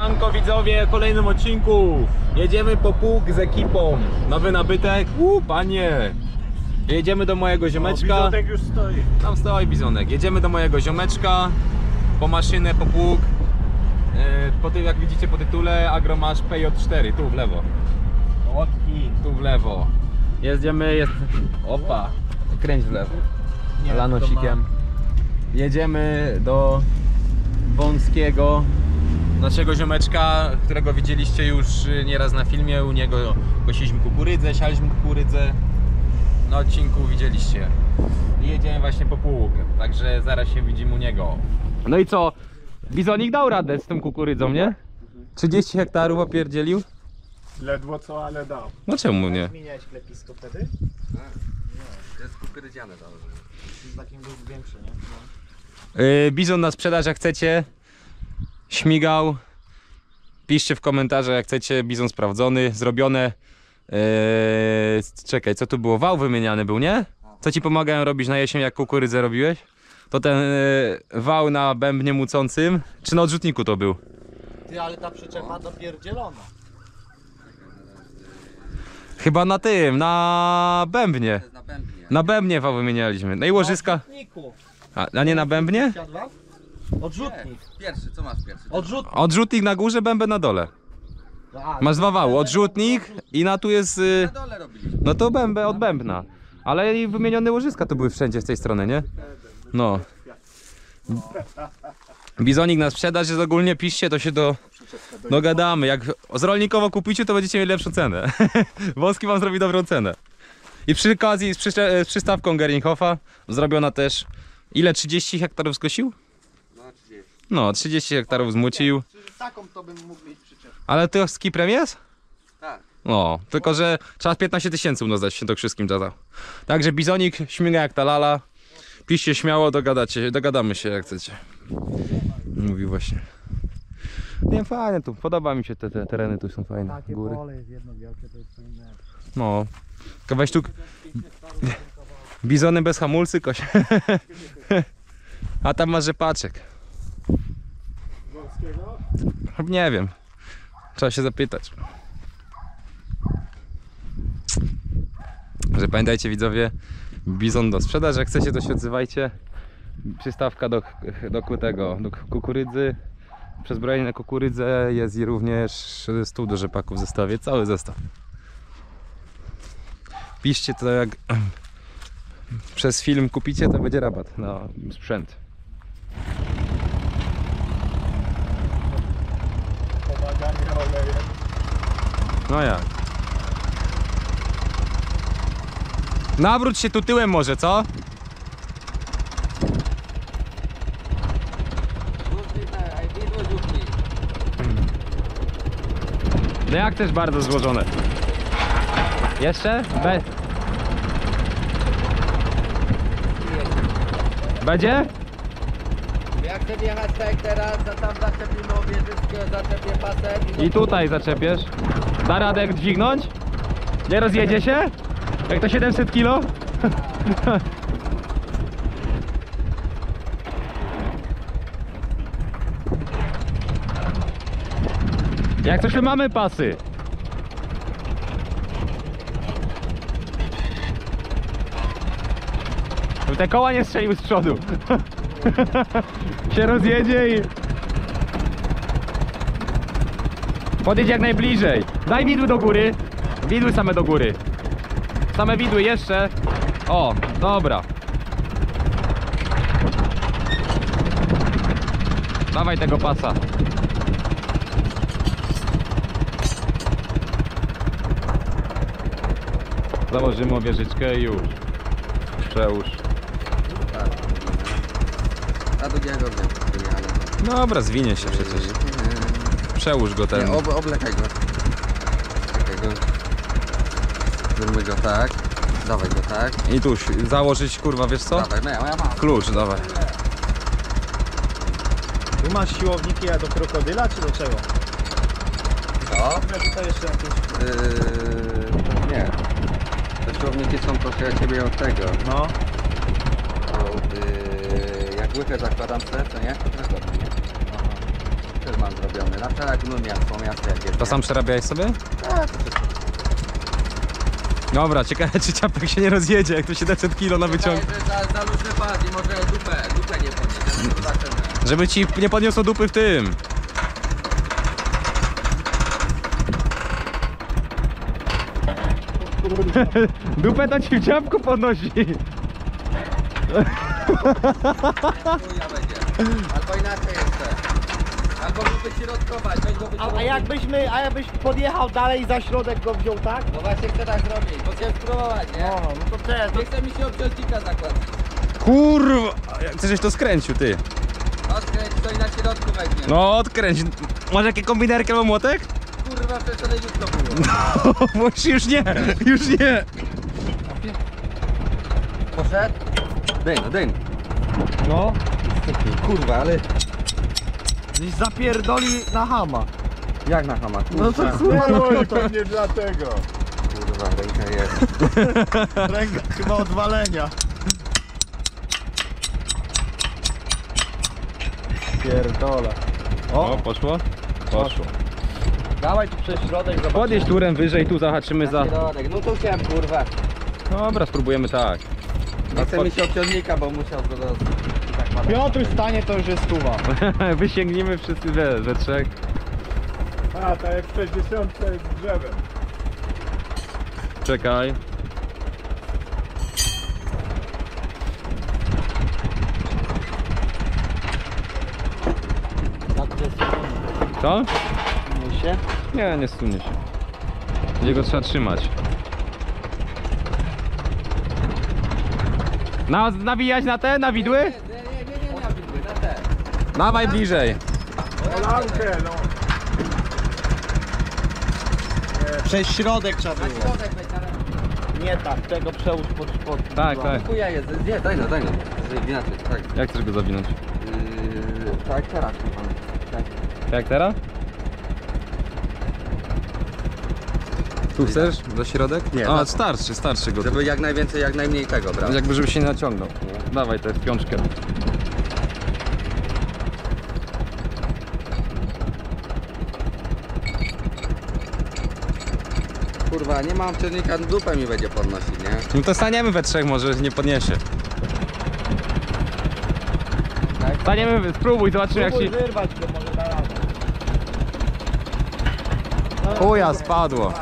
Siemanko widzowie, w kolejnym odcinku jedziemy po pług z ekipą. Nowy nabytek, panie. Jedziemy do mojego ziomeczka. Bizonek już stoi. Tam stoi bizonek. Jedziemy do mojego ziomeczka po maszynę, po pług. Po tym, jak widzicie po tytule, Agromasz PJ4, tu w lewo. Łotki. Tu w lewo. Jedziemy, opa, kręć w lewo. Lanosikiem. Jedziemy do Wąskiego, naszego ziomeczka, którego widzieliście już nieraz na filmie. U niego kosiliśmy kukurydzę, sialiśmy kukurydzę. Na odcinku widzieliście. I jedziemy właśnie po pług, także zaraz się widzimy u niego. No i co? Bizonik dał radę z tą kukurydzą, nie? 30 hektarów opierdzielił? Ledwo co, ale dał. No czemu nie? Zmieniałeś klepisko wtedy? To jest kukurydziane to. Z takim był większy, nie? Bizon na sprzedaż, jak chcecie. Śmigał. Piszcie w komentarzach, jak chcecie. Bizon sprawdzony, zrobione. Czekaj, co tu było? Wał wymieniany był, nie? Co ci pomagałem robić na jesień, jak kukurydzę robiłeś? To ten wał na bębnie mucącym. Czy na odrzutniku to był? Ty, ale ta przyczepa dopierdzielona. Chyba na tym, na bębnie. To jest na bębnie. Na bębnie wał wymienialiśmy. No i łożyska. Odrzutniku. A nie na bębnie? Siadła? Odrzutnik. Pierwszy, co masz pierwszy? Odrzutnik. Odrzutnik na górze, bęben na dole. Masz dwa wały, odrzutnik i na tu jest... Na dole robiliśmy. No to bębę od bębna. Ale i wymienione łożyska to były wszędzie z tej strony, nie? No. Bizonik na sprzedaż jest ogólnie, piszcie, to się dogadamy. Jak z rolnikowo kupicie, to będziecie mieli lepszą cenę. Wąski wam zrobi dobrą cenę. I przy okazji z przystawką Geringhofa zrobiona też. Ile? 30 hektarów skosił? No 30. No, 30 hektarów zmucił. Taką to bym mógł mieć przyczepę. Ale to z Kiprem jest? Tak. No, tylko że trzeba 15 000 u nas dać, się to wszystkim zadał. Także bizonik śmiga jak ta lala. Piszcie śmiało, dogadamy się jak chcecie. Mówi właśnie. Nie, fajnie tu, podoba mi się te tereny, tu są fajne. Takie Góry. pole jest jedno wielkie, to jest co innego. No. Tylko weź tu bizony bez hamulcy koś. A tam masz rzepaczek. Wąskiego? Nie wiem. Trzeba się zapytać. Że pamiętajcie widzowie, bizon do sprzedaży, jak chcecie to się odzywajcie. Przystawka do kukurydzy. Przezbrojenie na kukurydzę jest i również stół do rzepaków w zestawie, cały zestaw. Piszcie to, jak przez film kupicie, to będzie rabat na sprzęt. Pomaganie olejem. No jak? Nawróć się tu tyłem może, co? Widło dziupni. No jak też bardzo złożone. Jeszcze? Będzie? Jak chcę jechać tak jak teraz, to tam zaczepimy obieżyczkę, zaczepię pasek. I tutaj zaczepiesz. Da radę jak dźwignąć? Nie rozjedzie się? Jak to 700 kilo? Jak coś tu mamy pasy? Żeby te koła nie strzeliły z przodu. Się rozjedzie i... Podjedź jak najbliżej. Daj widły do góry. Widły same do góry. Same widły jeszcze. O, dobra. Dawaj tego pasa. Założymy wieżyczkę i już. Przełóż. Na drugiego wiem, ale... Dobra, zwinie się przecież. Przełóż go ten. Nie, oblekaj go. Czekaj go. Zróbmy go tak. Dawaj go tak. I tu założyć, kurwa, wiesz co? Dawaj, ja mam. Klucz, dawaj. Tu masz siłowniki do krokodyla, czy do czego? Co? Tutaj jeszcze jakieś... Nie. Te siłowniki są trochę ciebie od tego. No. Jak łychę zakładam sobie, co nie? To też dobrze, nie? też mam zrobiony. Na wczoraj miasto jak jest. To sam przerabiałeś sobie? Tak. Dobra, ciekawe czy ciapek się nie rozjedzie, jak to 700 kg na wyciąg. Za luźny pas i może dupę nie podnieść. Zobaczymy. Żeby ci nie podniosło dupy w tym. Dupę to ci w ciapku podnosi. Chuja będzie. Albo inaczej jeszcze. Albo mógłby środkować, weź go A jakbyś podjechał dalej za środek go wziął, tak? No właśnie chcę tak zrobić, bo chciałem spróbować, nie? No to też. Nie chce mi się obciążnika zakładać. Kurwa, jak ty żeś to skręcił, ty. Odkręć to i na środku weźmie. No odkręć. Masz jakie kombinerki albo młotek? Kurwa, wczoraj jutro było. Bo już nie. Poszedł? Dyn. No. Kurwa, ale... Gdzieś zapierdoli na hama. Jak na hama? No to kurwa, no to nie dlatego. Kurwa, ręka jest. Ręka chyba od walenia. Pierdolę. O, poszło? Poszło. Dawaj tu przez środek, zobacz. Podjedź turem wyżej, tu zahaczymy za... Środek, no to chciałem kurwa. Dobra, spróbujemy tak. Nie chce mi się obciążnika, bo musiał go do... Piotr stanie to już jest stuwa. Wysięgnijmy wszyscy we trzech. A, tak jak w 60 jest drzewem. Czekaj. Tak to jest. Co? Nie się? Nie sunie się. Jego trzeba trzymać. Nawijać na te, na widły? Nie, na te. Dawaj bliżej. Kolankę, no. Przez środek trzeba było. Środek weź na rękę. Nie tak, tego przełóż pod Tak, tak. Chuja jest, nie, daj no. Inaczej, tak. Jak chcesz go zawinąć? Tak, teraz kurwa. Tak. Jak teraz? Tu chcesz? Za środek? Nie, A, za- starszy go. Żeby jak najwięcej, jak najmniej tego brać. Jakby żeby się nie naciągnął. Dawaj, to jest piączkę. Kurwa, nie mam obciążnika, dupę mi będzie podnosić, nie? No to staniemy we trzech, może nie podniesie. Staniemy, spróbuj, zobaczymy jak Próbuj się... wyrwać go, może da radę. Chuja, spadło.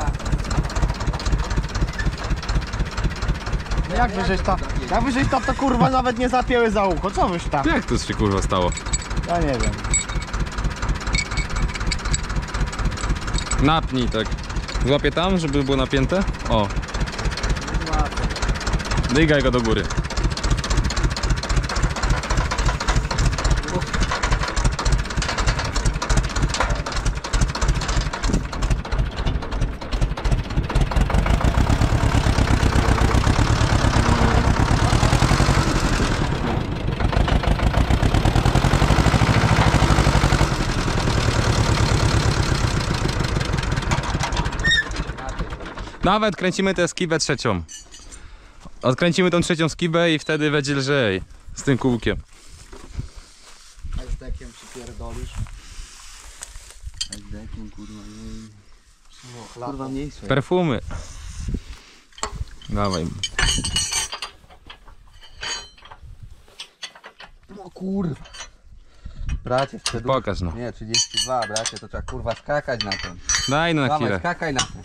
Jak wyżeś tam to kurwa nawet nie zapięły za ucho, co wyś tam? Jak to się kurwa stało? Ja nie wiem. Napnij tak. Złapię tam, żeby było napięte? O, dygaj go do góry. Nawet kręcimy tę skibę trzecią. Odkręcimy tą trzecią skibę i wtedy będzie lżej. Z tym kółkiem. A z dekiem przypierdolisz. Kurwa, mniejsze. Perfumy. Dawaj. No kurwa. Bracie, sprzed... Pokaż no. Nie, 32, bracie, to trzeba kurwa skakać na tym. Daj no na Dawaj, chwilę. skakaj na tym.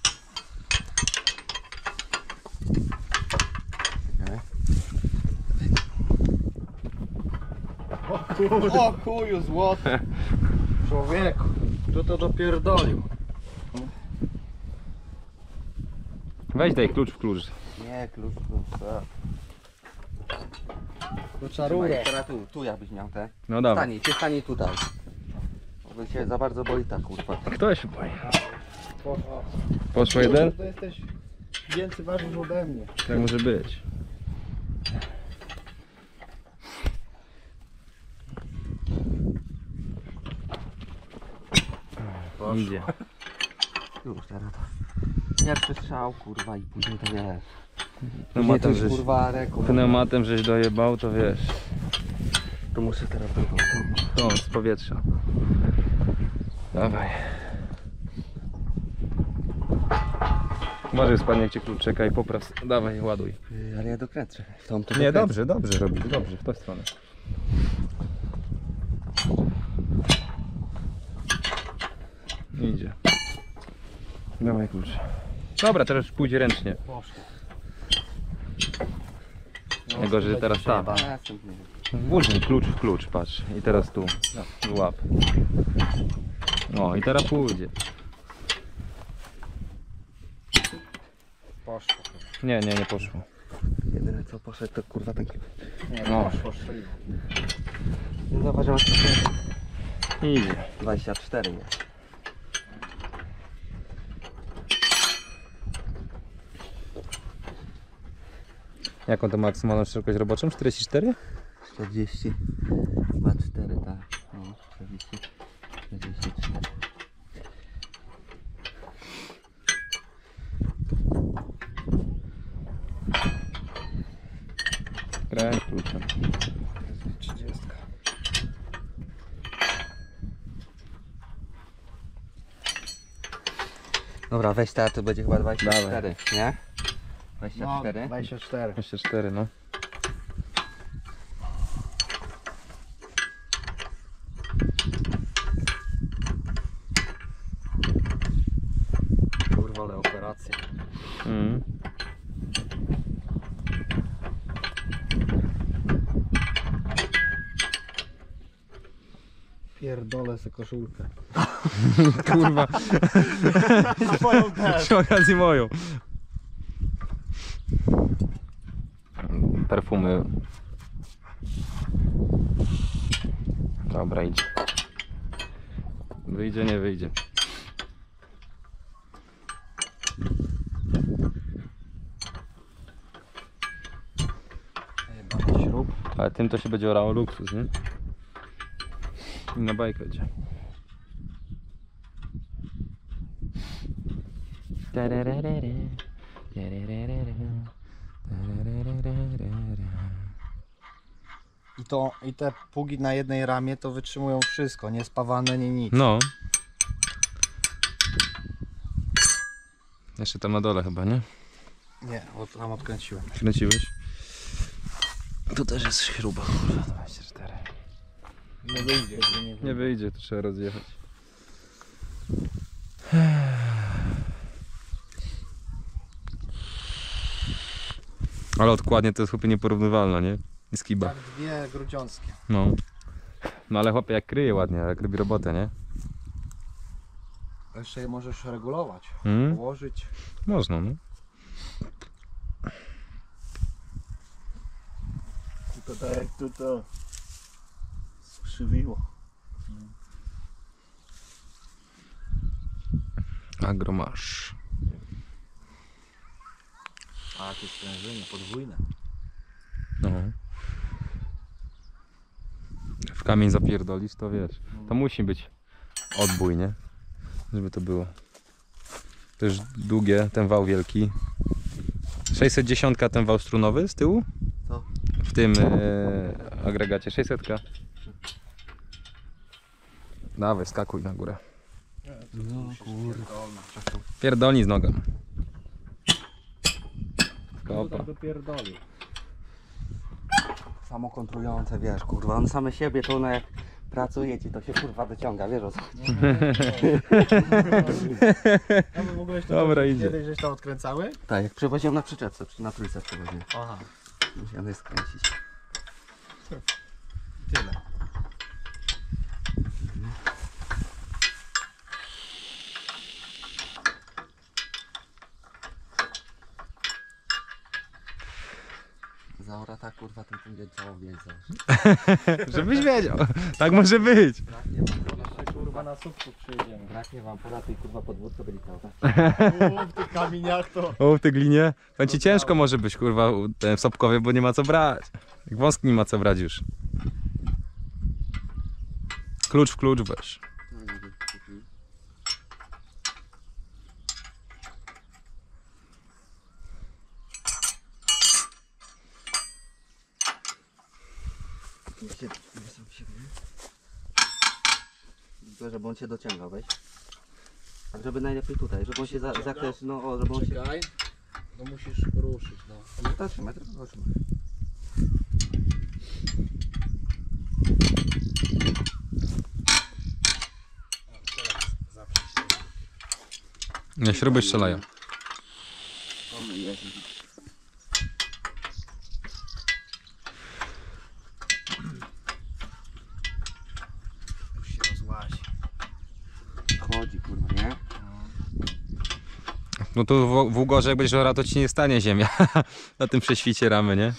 O chuju złoty. Człowieku, kto to dopierdolił? Weź daj klucz w klucz. Nie, klucz, co? To rurę. Teraz tu jakbyś miał te. No dawaj. Stanie tutaj. Bo się za bardzo boi ta kurwa. Kto się boi? Poszło jeden? To jesteś więcej ważysz ode mnie. Tak może być. Idzie. Już teraz to. Pierwszy strzał kurwa i później to wiesz. Pneumatem Później to żeś, już, kurwa rekord. pneumatem żeś dojebał, to wiesz. To muszę teraz drugą. To z powietrza. Dawaj. Uważaj, spadnie, jak cię klucz czeka i popraw. Dawaj, ładuj. Ale ja dokręcę. W tą to Nie, dokręcę. dobrze robisz, dobrze, w tę stronę. Idzie. Dawaj klucz. Dobra, teraz już pójdzie ręcznie. Najgorzej, że teraz tam. Włóż mi klucz w klucz, patrz. I teraz tu. Łap. O, i teraz pójdzie. Poszło. Nie poszło. Jedyne co poszedł to kurwa taki... Nie, No. poszło, strzeliło. No zobacz, że masz Idzie. 24, nie? Jaką to maksymalną szerokość roboczą? 44? 40, 24, tak. No, 40, 44. Kręć kluczem. 30. Dobra, weź ta, to będzie chyba 24, nie? No, 24. 24. 24, no. Kurwa, ale operacja. Mm. Pierdolę se koszulkę. Kurwa, Twoją też. przy okazji moją. Perfumy. Dobra, idzie. Wyjdzie, nie wyjdzie. Jebany śrub. Ale tym to się będzie orało luksus, nie? I na bajkę idzie. I te pługi na jednej ramie to wytrzymują wszystko, nie spawane, nie nic. No. Jeszcze tam na dole chyba, nie? Nie, tam odkręciłem. Kręciłeś? Tu też jest śruba, kurwa, 24. Nie wyjdzie. Nie wyjdzie, to trzeba rozjechać. Ale odkładnie to jest chłopie nieporównywalne, nie? I skiba. Tak, dwie grudziąckie. No. No ale chłopie jak kryje ładnie, jak robi robotę, nie? Jeszcze je możesz regulować, Mm? położyć. Można, no. Tylko tak jak tu to skrzywiło. Agro masz. A, jakieś sprężyny podwójne. No. W kamień zapierdolisz, to wiesz. To musi być odbój, nie? Żeby to było. To już długie, ten wał wielki. 610 ten wał strunowy z tyłu? Co? W tym agregacie 600. Dawaj, skakuj na górę. No kurwa. Pierdolnij z nogą. Kopa. Dopierdolił. Samokontrujące, wiesz, kurwa, on same siebie to one jak pracuje ci, to się kurwa dociąga, wiesz o co chodzi? A wy w ogóle Dobra, idzie. kiedyś żeś to odkręcały? Tak, jak przewoziłem na przyczepce, na trójce przewoziłem. Aha, Musiałem je skręcić. tyle. Zaora ta kurwa, ten będzie całą wiedzą. Żebyś wiedział. Tak może być. Braknie wam, Kurwa na słupku przyjedziemy. braknie wam po tej kurwa podwórko byli całe. W tych kamieniach to... O, w tej glinie. Powiem ci, ciężko może być, kurwa, w Sobkowie, bo nie ma co brać. Jak wąski nie ma co brać już. Klucz w klucz weź. Tylko żeby on się dociągał, weź. Tak, żeby najlepiej tutaj, żeby on się zakres, no o, żeby on się... Czekaj. No musisz ruszyć, no. No to trzymaj, tylko go trzymaj. Nie, śruby strzelają. O, Jezu. Już się rozłazi. Chodzi, kurwa, nie? No tu w Ugorze jak będziesz orał, to ci nie stanie ziemia. Na tym prześwicie ramy, nie?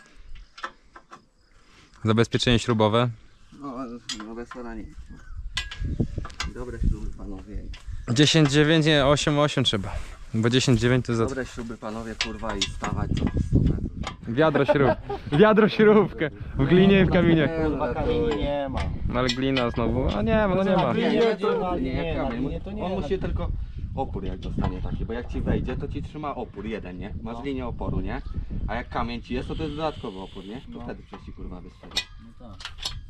Zabezpieczenie śrubowe. No bez nie. Dobre śruby, panowie. 10,9, nie, 8,8 trzeba. Bo 10,9 to za... Dobre śruby, panowie, kurwa, i stawać co 100 metrów. Wiadro śrub. Wiadro śrubkę. W glinie i w kamieniu. Kurwa kamieni nie ma. No ale glina znowu. A nie ma, no nie ma. On musi tylko opór jak dostanie taki, bo jak ci wejdzie, to ci trzyma opór jeden, nie? Masz linię oporu, nie? A jak kamień ci jest, to jest dodatkowy opór, nie? To wtedy przecież ci kurwa wystrzeli. No tak.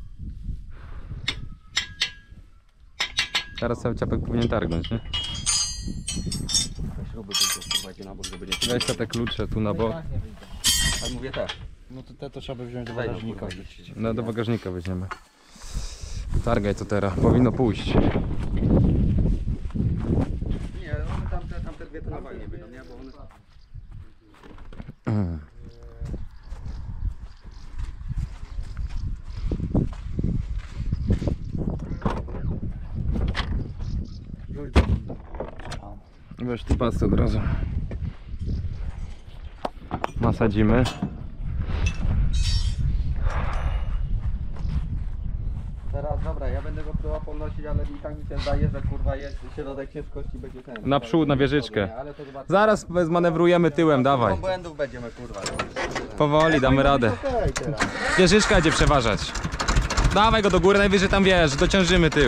Teraz cały ciapek powinien targnąć, nie? Te śruby tylko wprowadzi na bok, żeby nie... Weź te klucze tu na bok. Ale mówię też. No to te to trzeba by wziąć do Wejdą, bagażnika. kurwa. No do bagażnika weźmiemy. Targaj to teraz, powinno pójść. Nie, one tamte dwie to na wagnie wyjdą, nie? Bo one... Weź tu pasy od razu. Nasadzimy. Teraz dobra, ja będę go próbował podnosić, ale i tak mi się zdaje, że kurwa jest środek ciężkości będzie ten. Naprzód, na wieżyczkę. Nie, ale to zobaczymy. Zaraz zmanewrujemy tyłem, dawaj. Do błędów będziemy kurwa. Powoli, damy radę. Okej, teraz. Wieżyczka będzie przeważać. Dawaj go do góry, najwyżej tam wiesz, dociążymy tył.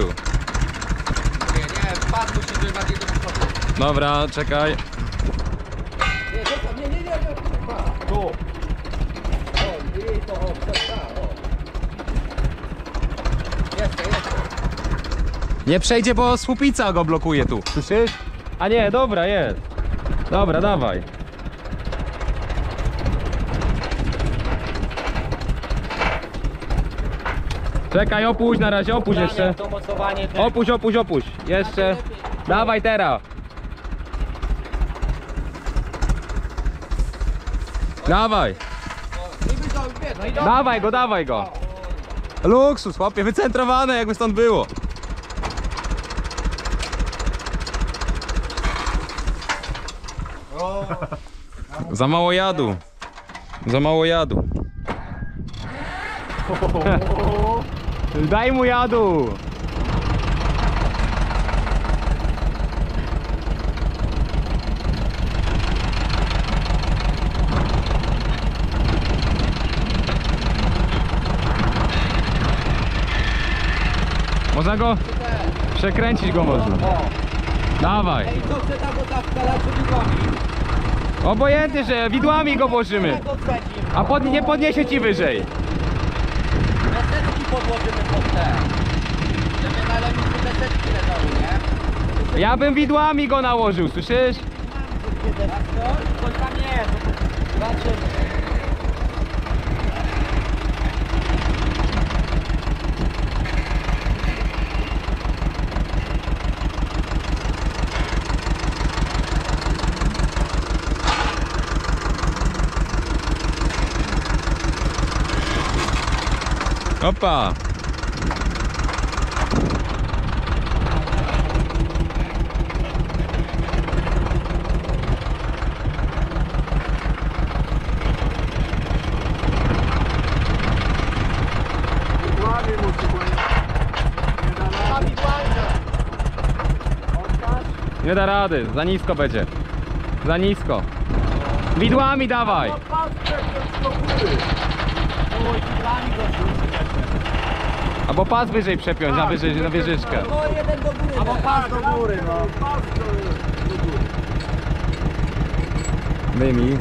Nie, pas musi być bardziej do przodu. Dobra, czekaj. Nie, zostaw, nie, tu. O, i to, o, o. Jeszcze. Nie przejdzie, bo słupica go blokuje tu. Słyszysz? A nie, dobra, jest. Dobra, dawaj. Czekaj, opuść na razie, opuść jeszcze. Opuść. Jeszcze. Dawaj teraz. Dawaj. Dawaj go. Luksus, chłopie, wycentrowane jakby stąd było. Za mało jadu. Daj mu jadu. Można go przekręcić można. Dawaj. I co chce ta gotawka lać widłami? Obojętnie, że widłami go włożymy. A nie podniesie ci wyżej. Desetki podłożymy pod te. Żeby na lewniku desetki leżały, nie? Ja bym widłami go nałożył, słyszysz? Coś tam jest. Zobaczymy. Opa! Nie da rady, za nisko będzie. Za nisko. Widłami dawaj! Albo pas wyżej przepiąć, na wyżej, na wieżyczkę. Albo pas do góry, no. Wyjmij.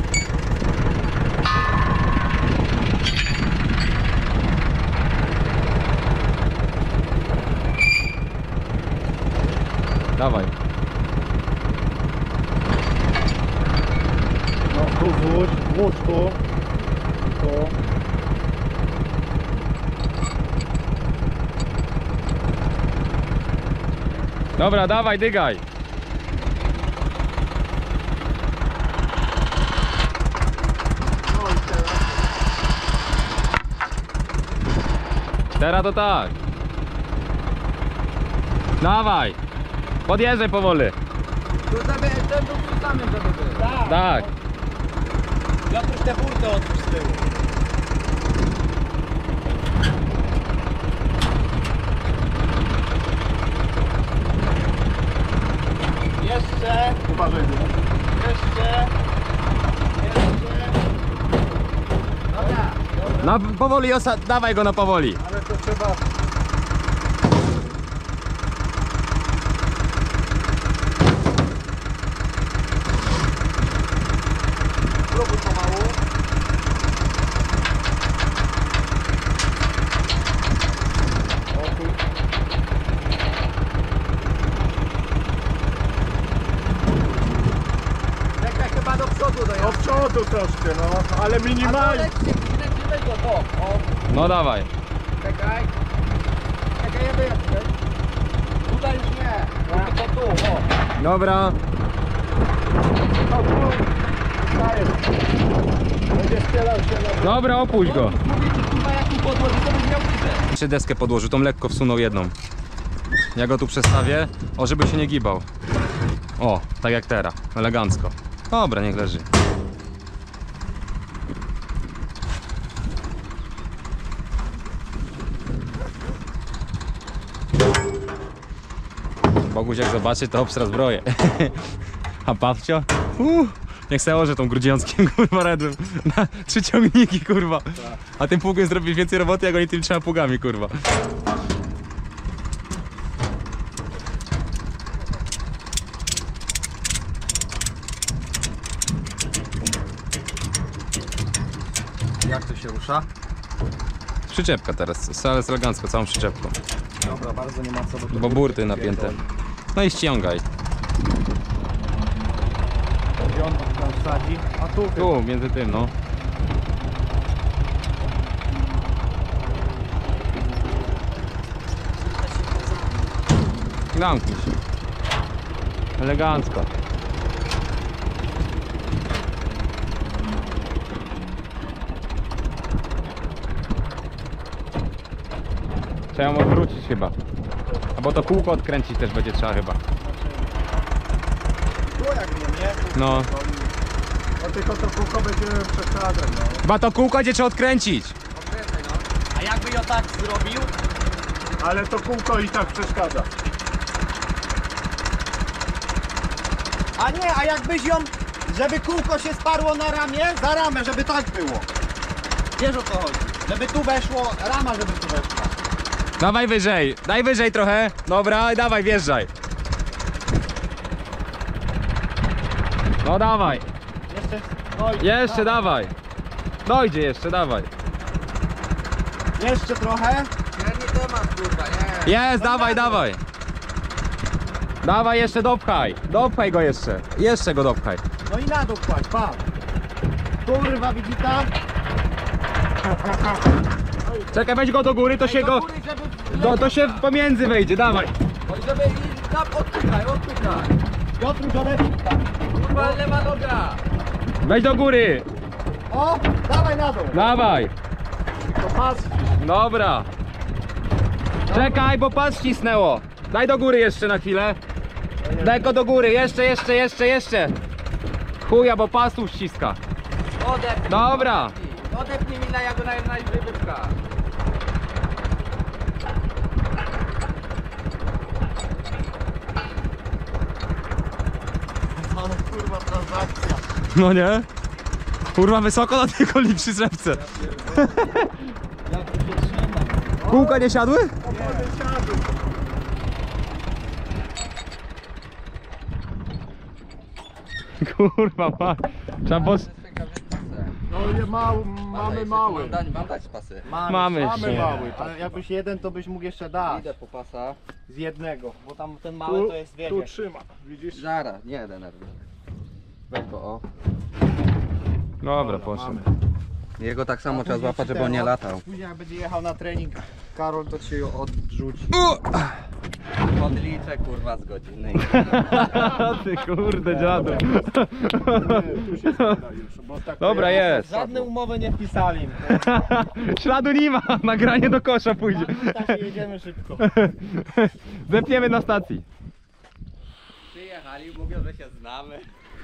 Dawaj. No tu włóż tu. Tu. Dobra, dawaj, dygaj. Teraz to tak. Dawaj. Podjeżdżaj powoli. Tu sobie, ten był przy samym, żeby był. Tak. Piotruś tę burtę otwórz z tyłu. Jeszcze. Uważaj. Jeszcze. Dobra. No powoli, dawaj go na powoli. Ale to trzeba. Spróbuj pomału. Czekaj, chyba do przodu Do dojazd. przodu troszkę, no, ale minimalnie. Lecimy go, to. O, No dawaj. czekaj. Czekaj, ja wyjadę. Tutaj już nie. Tylko tu, o. Dobra. No tu. Stajesz. Będzie strzelał się na... Dobra, opuść go. Mówię ci, kurwa, jak tu podłoży, to byś miał widzę. Jeszcze deskę podłożył, tą lekko wsunął jedną. Ja go tu przestawię, o żeby się nie gibał. O, tak jak teraz, elegancko. Dobra, niech leży. Boguś jak zobaczy, to obstra zbroję. A Pawcio? Niech se orze tą grudziąckiem, kurwa, redłem. Na 3 ciągniki, kurwa. A tym pługiem zrobisz więcej roboty, jak oni tym 3 pługami, kurwa. Jak to się rusza? Przyczepka teraz, ale jest elegancko, całą przyczepką. Dobra, bardzo nie ma co do tego. Bo burty napięte. No i ściągaj. I on tam wsadzi. A tu. Tu, między tym, no. Zamknij się. Elegancko. Trzeba ją odwrócić chyba. Albo to kółko odkręcić też będzie trzeba chyba. Tu jak nie? No. No tylko to kółko będzie przeszkadzać, no. Chyba to kółko będzie trzeba odkręcić. A jakby ją tak zrobił? Ale to kółko i tak przeszkadza. A nie, a jakbyś ją, żeby kółko się sparło na ramię, za ramę, żeby tak było. Wiesz o co chodzi? Żeby tu weszło, rama żeby tu weszła. Dawaj wyżej, daj wyżej trochę. Dobra, dawaj, wjeżdżaj. No dawaj, Jeszcze, no i jeszcze dawaj. Dojdzie jeszcze, dawaj. jeszcze trochę. Nie temat, kurwa, nie. Jest, dawaj, dawaj. Dawaj, jeszcze dopchaj. Dopchaj go jeszcze. Jeszcze go dopchaj. No i na dół kładź, pa. Kurwa, widzi tam? Czekaj, weź go do góry, to się go... góry, żeby... To się pomiędzy wejdzie, dawaj. Oj, żeby i tam odpychaj. Piotruś odepnij. Kurwa, lewa noga. Weź do góry. O, dawaj na dół. Dawaj. To pas. Dobra. Czekaj, bo pas ścisnęło. Daj do góry jeszcze na chwilę. Daj go do góry, jeszcze. Chuja, bo pas tu ściska. Odepnij. Dobra. Odepnij mi na jak go najwyżej wypcha. Ale kurwa transakcja. No nie? Kurwa, wysoko na tej koli przy zrepce. Jak to się trzyma. Kółka nie siadły? Kurwa, pa. Trzeba No Mamy mały. Mam dać pasy. Mamy mały. Ale jakbyś jeden, to byś mógł jeszcze dać. Idę po pasa. Z jednego, bo tam ten mały to jest, wiecie. trzyma, widzisz? Zaraz, nie denerwuj. Weź go, o. Dobra, poszedł. Jego tak samo trzeba złapać, żeby on nie latał. Później jak będzie jechał na trening Karol, to cię odrzuci. Podliczę kurwa z godziny. Ty kurde dziadu. Tu się zgadza już, bo tak to Dobra, jest. Żadne umowy nie wpisali. Śladu nie ma, nagranie do kosza pójdzie. Tak jedziemy szybko. Zepniemy na stacji. Przyjechali, mówią, że się znamy.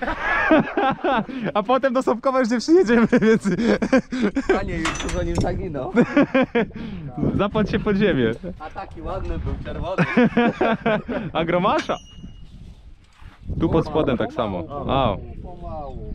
A potem do Sobkowa już nie przyjedziemy, więc Panie, już tu za nim zaginął. zapadł się pod ziemię. A taki ładny był, czerwony. A gromasza? Tu pod spodem tak samo. A, Pomału.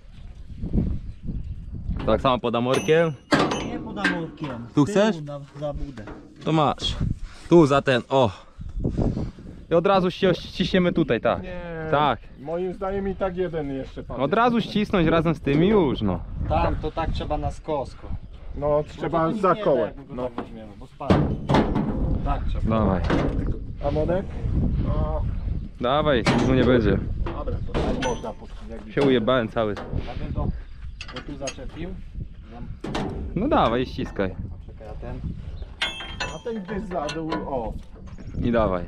tak samo pod amorkiem. Nie pod amorkiem. Tu chcesz? Za budę. To masz. Tu za ten, o. I od razu ściśniemy tutaj, tak. Nie, Tak. moim zdaniem i tak jeden jeszcze padł. Od razu ścisnąć razem z tym i już, no. Tam, to tak trzeba na skosko. No trzeba za kołem. No. Weźmiemy, bo spadł. Tak trzeba. Dawaj. A Monek? No, Dawaj, tu nie będzie. dobra, to tak można jak Się ujebałem cały. Ja bym to tu zaczepił. No dawaj, ściskaj. Czekaj, a ten. A ten gdzieś za dół, o. I dawaj.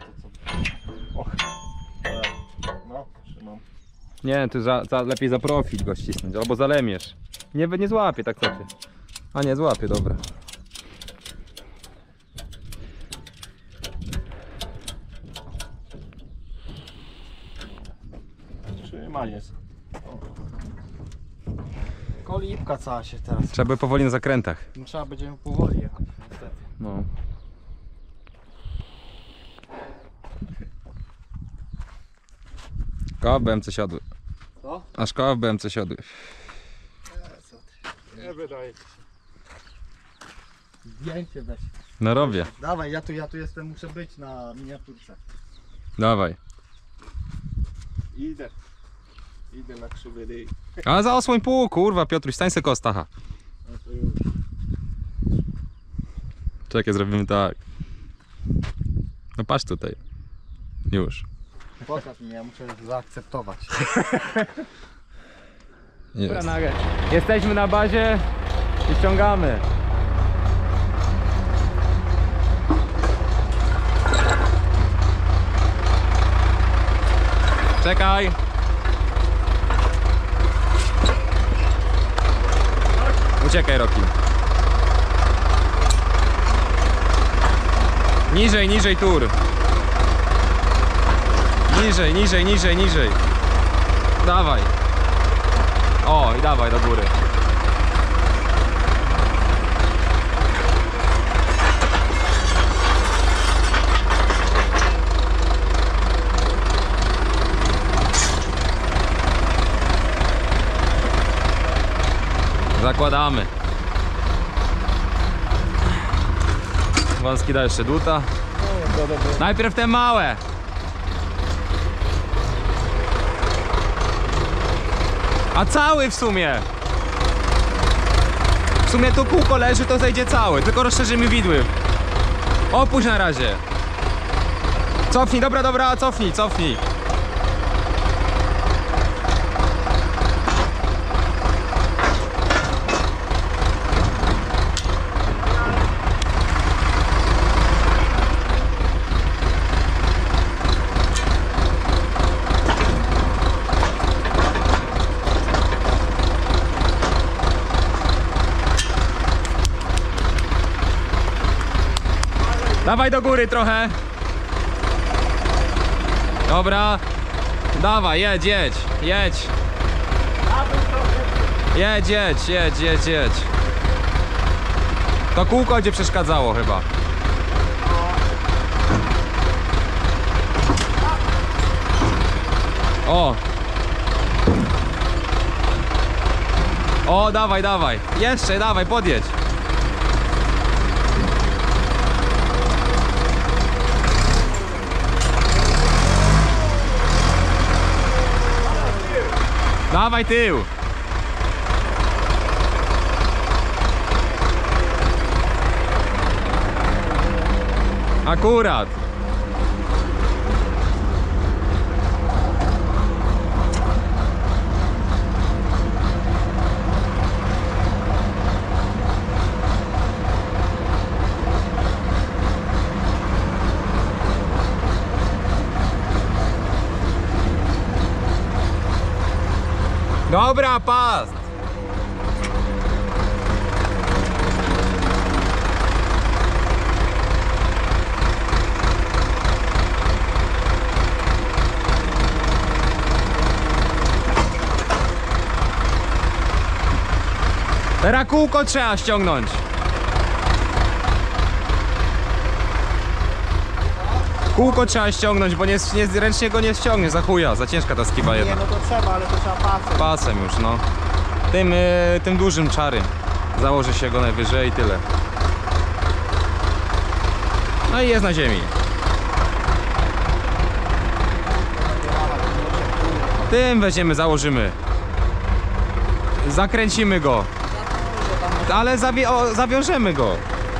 No, trzymam. Nie, tu lepiej za profil go ścisnąć, albo zalemiesz. Nie złapie, tak co ty. A nie, złapie, dobra. Trzymaj jest. Kolibka cała się teraz. Trzeba by powoli na zakrętach. No, trzeba będziemy powoli jechać, niestety. No. Koła w BMC siadły. Co? Aż koła w BMC siadły. Nie wydaje się. Zdjęcie weź. No robię. Dawaj, ja tu jestem, muszę być na miniaturce. Dawaj. Idę. Idę na krzywy ryj. Ale za osłoń pół, kurwa, Piotruś, stań se koło Stacha. No to już. Czekaj, zrobimy tak. No patrz tutaj. Już. Pokaż mi, ja muszę zaakceptować. Jest. Jesteśmy na bazie i ściągamy. Czekaj. Uciekaj, Roki. Niżej, niżej tur. Niżej, niżej, niżej, niżej. Dawaj. O, i dawaj do góry. Zakładamy. Wąski da jeszcze dłuta. Najpierw te małe. A cały w sumie. W sumie tu kółko leży, to zejdzie cały. Tylko rozszerzymy widły. Opuść na razie. Cofnij, dobra, dobra, cofnij, cofnij. Dawaj do góry trochę. Dobra. Dawaj, jedź, jedź, jedź. Jedź, jedź, jedź, jedź, jedź. To kółko będzie przeszkadzało chyba. O. O, dawaj, dawaj. Jeszcze, dawaj, podjedź. Dawaj tył. Akurat. Dobra, pas! Teraz kółko trzeba ściągnąć. Kółko trzeba ściągnąć, bo ręcznie go nie ściągnie, za chuja, za ciężka ta skiba jedna. Nie, no to trzeba, ale to trzeba pasem. Pasem już, no. Tym dużym czary. Założy się go najwyżej i tyle. No i jest na ziemi. Tym weźmiemy, założymy. Zakręcimy go. Ale zawiążemy go.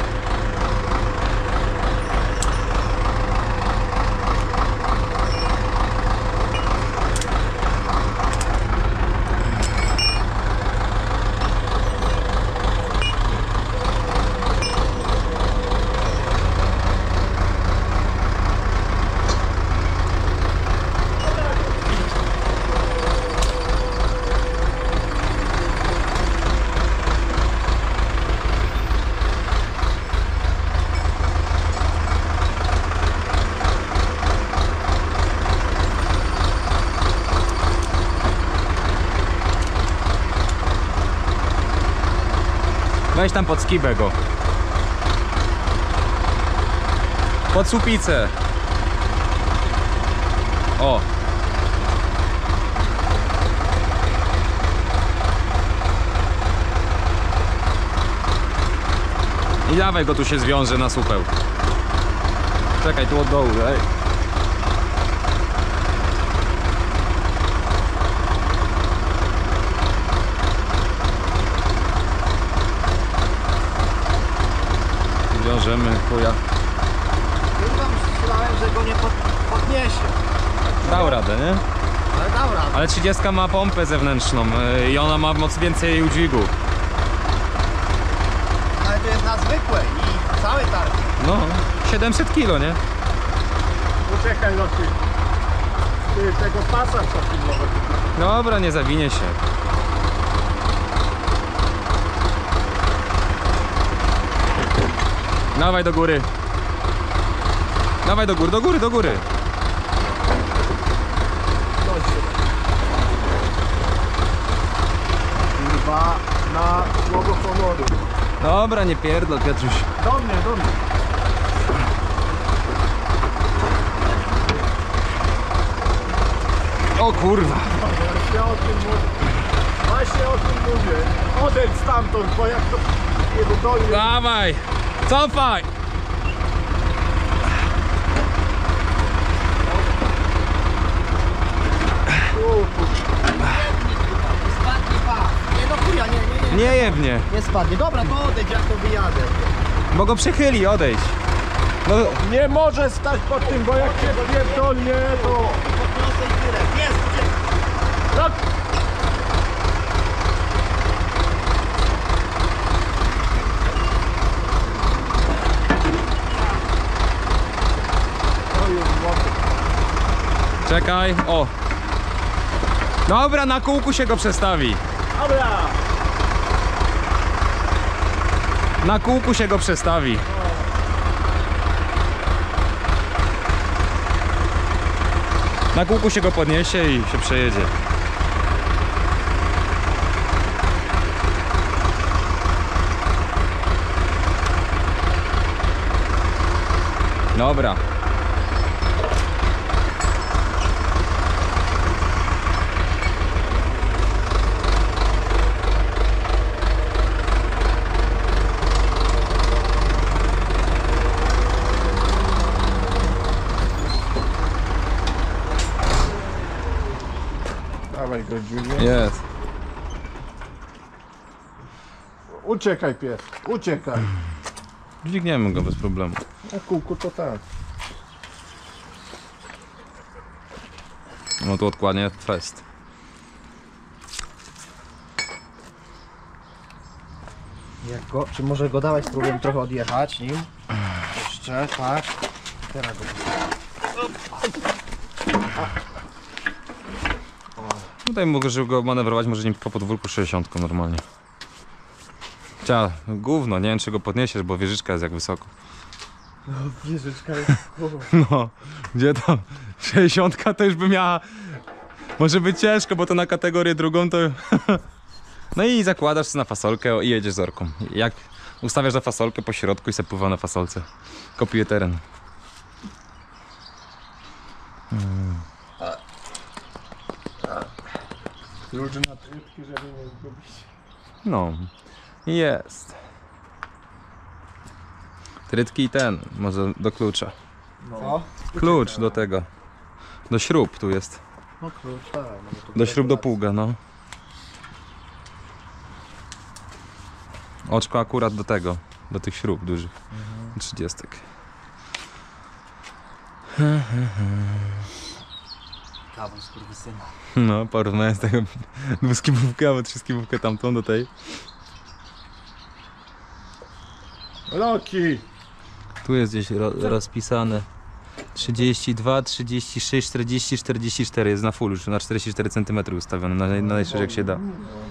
Weź tam pod skibę go. Pod supicę. O. I dawaj go, tu się zwiąże na supeł. Czekaj, tu od dołu, ej. Wiążemy chuja. Chyba myślałem, że go nie podniesie. Dał radę, nie? Ale dał radę. Ale 30 ma pompę zewnętrzną i ona ma moc więcej udźwigu. Ale to jest na zwykłej i cały targ. No, 700 kilo, nie? Poczekaj na ty tego pasa co filmować. Dobra, nie zawinie się. Dawaj do góry. Dawaj do góry, do góry, do góry. Kurwa, na słowo honoru. Dobra, nie pierdol, Piotruś. Do mnie, do mnie. O kurwa. Ja o tym mówię. Właśnie o tym mówię. Odejdź stamtąd, bo jak to jego dolnie. Dawaj. Cofaj. Spadnie pas. Nie no chuja, nie. Nie jebnie. Nie spadnie. Dobra, to odejdź, jak to wyjadę. Bo go przechyli, odejdź. No, Nie może stać pod tym, bo jak się pierdolnie, to... Podniosę i tyle. Jest, gdzie? Tak. czekaj. O. Dobra, na kółku się go przestawi. Dobra. Na kółku się go przestawi. Na kółku się go podniesie i się przejedzie. Dobra. Dawaj go, dźwignię. Jest. Uciekaj pies, uciekaj. Dźwigniemy go bez problemu. A kółko to tak. No tu odkładnie fest. Jak go, czy może go dałeś, spróbujemy trochę odjechać nim? Jeszcze, tak. Teraz go. Tutaj mogę go manewrować, może nim po podwórku 60 normalnie. Gówno, nie wiem czy go podniesiesz, bo wieżyczka jest jak wysoko. No, wieżyczka jest No, gdzie to? 60 to już by miała... Może być ciężko, bo to na kategorię drugą to... No i zakładasz sobie na fasolkę i jedziesz z orką. Jak ustawiasz za fasolkę po środku i se pływa na fasolce. Kopiuje teren. Różne trytki, żeby nie zgubić. No, jest. Trytki i ten, może do klucza. Co? Klucz do tego. Do śrub tu jest. No klucz, tak. No, to Do śrub do pługa, no. Oczko akurat do tego, do tych śrub dużych. 30. Kawał skurwysyna. No, porównałem z tego dwuskibówkę albo trzyskibówkę tamtą do tej. Loki! Tu jest gdzieś rozpisane 32, 36, 40, 44 jest na full już, na 44 cm ustawione, na najszerzej jak się da.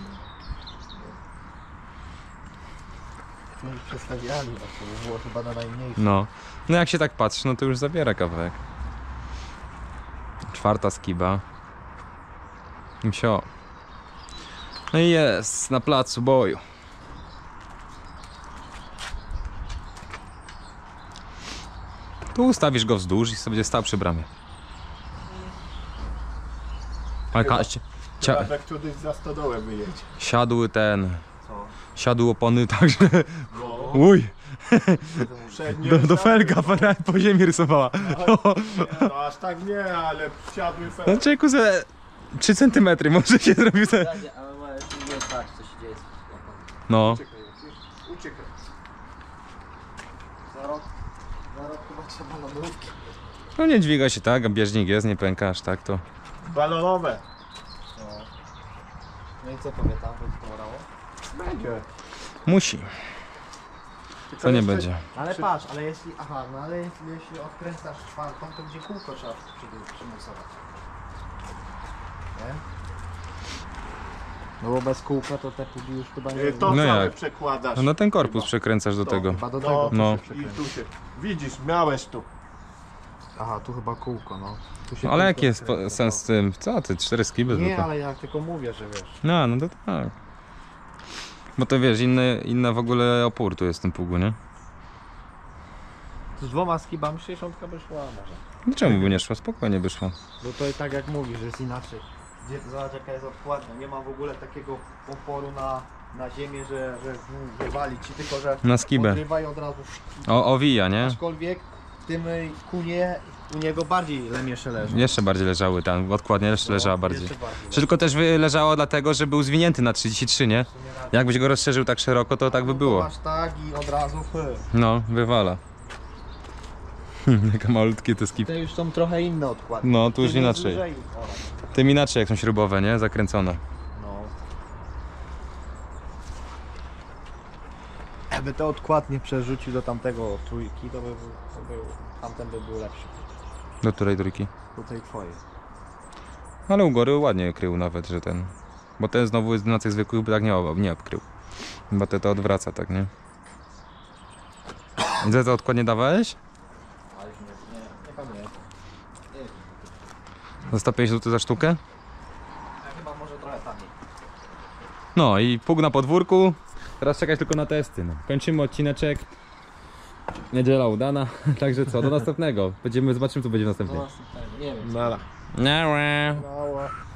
No i przestawiali właśnie, bo było chyba na najmniejsze. No jak się tak patrzy, no to już zabiera kawałek. 4. skiba. I wsio. No i jest na placu boju. Tu ustawisz go wzdłuż i sobie będzie stał przy bramie. Ale Jak kiedyś za stodołę wyjedzie. siadły ten. Co? Siadły opony także. No. Uj! Przednie Do felga po ziemi rysowała. No aż tak nie, ale wsiadły fel. No czeku ze 3 cm może się zrobił te... Ale możesz nie tak, co się dzieje. No. Uciekaj. Za rok chyba trzeba lodówki. No nie dźwiga się tak, a bieżnik jest, nie pęka aż tak to. Balonowe. No. No i co powie tam, będzie to orało? Będzie. Musi. To nie będzie. Ale patrz, ale jeśli, aha, no ale jeśli odkręcasz 4, to gdzie kółko trzeba przymusować. Nie? No bo bez kółka to te pługi już chyba nie... To No całe jak? przekładasz. No ten korpus przekręcasz do tego. Chyba do No, tego no. to się I przekręca. tu się. Widzisz, miałeś tu. Aha, tu chyba kółko, no. Tu się No, ale kółko jaki jest odkręca, sens z tym? Co ty, 4 skiby Nie, tylko? ale ja tylko mówię, że wiesz. No to tak. Bo to wiesz, inna w ogóle opór tu jest w tym pługu, nie? Z 2 skibami 60 by szła może. No czemu by nie szło? Spokojnie by szło. Bo to tak jak mówisz, że jest inaczej. Zobacz jaka jest odkładnia, nie ma w ogóle takiego oporu na ziemię, że wywali ci, tylko że Na skibę. odrywa i od razu Owija, nie? aczkolwiek w tym kunie u niego bardziej lemiesze leżą. Jeszcze bardziej leżały tam, odkładnie jeszcze leżała bardziej. Jeszcze bardziej Czy tylko też leżało dlatego, że był zwinięty na 33, nie? Jakbyś go rozszerzył tak szeroko, to tak by było. Masz tak i od razu No, wywala. Jaka malutkie te skipy. Te już są trochę inne odkładnie. No, tu już Tym jest inaczej. lżej orać. Tym inaczej jak są śrubowe, nie? Zakręcone. No. Jakby te odkładnie przerzucił do tamtego trójki, to by był tamten by był lepszy. Do której trójki? Do tej twojej. Ale u góry ładnie krył nawet, że ten... Bo ten znowu jest na tych zwykłych, by tak nie obkrył. Bo to odwraca tak, nie? I za to odkładnie dawałeś? Ale nie pamiętam. Za 150 zł za sztukę? Ja chyba może trochę taniej. No i pług na podwórku. Teraz czekać tylko na testy. No. Kończymy odcineczek. Niedziela udana. Także co, do następnego. Zobaczymy co będzie w następnym. Nie wiem. Nara. Nie. Mała.